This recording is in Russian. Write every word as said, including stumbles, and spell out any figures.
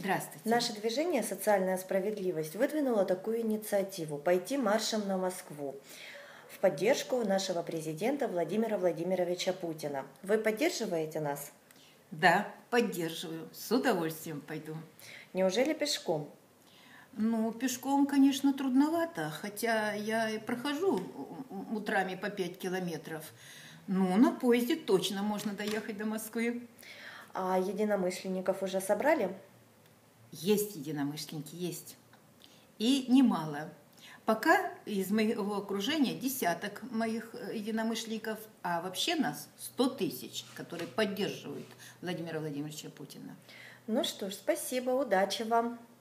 Здравствуйте. Наше движение «Социальная справедливость» выдвинуло такую инициативу – пойти маршем на Москву в поддержку нашего президента Владимира Владимировича Путина. Вы поддерживаете нас? Да, поддерживаю. С удовольствием пойду. Неужели пешком? Ну, пешком, конечно, трудновато, хотя я и прохожу утрами по пять километров. Ну, на поезде точно можно доехать до Москвы. А единомышленников уже собрали? Есть единомышленники, есть. И немало. Пока из моего окружения десяток моих единомышленников, а вообще нас сто тысяч, которые поддерживают Владимира Владимировича Путина. Ну что ж, спасибо, удачи вам.